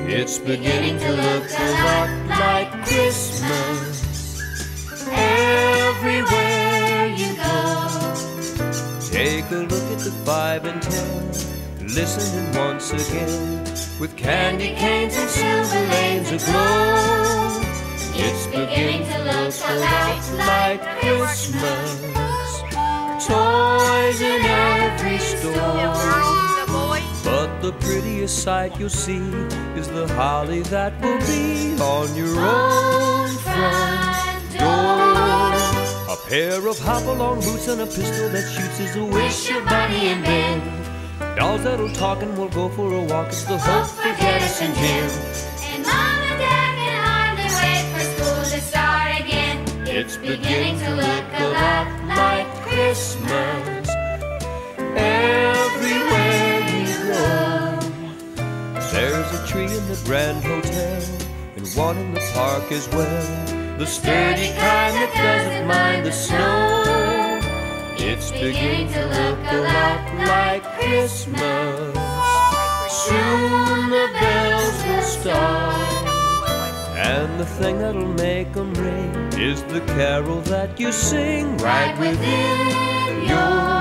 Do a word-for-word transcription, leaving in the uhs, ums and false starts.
It's beginning to look a lot like Christmas everywhere you go. Take a look at the five and ten, listening once again, with candy canes and silver lanes aglow. It's beginning to look a lot like Christmas. Toys in every store. But the prettiest sight you'll see is the holly that will be on your own front door. A pair of hop-along boots and a pistol that shoots is a wish your Bunny and Ben. Dolls that'll talk and will go for a walk. It's the hope for Dennis and Jim. And Mom and Dad can hardly wait for school to start again. It's beginning to look a lot like Christmas everywhere you go. There's a tree in the Grand Hotel and one in the park as well, the sturdy kind that doesn't mind the snow. It's beginning to look a lot like Christmas. Soon the bells will start, and the thing that'll make them ring is the carol that you sing right within your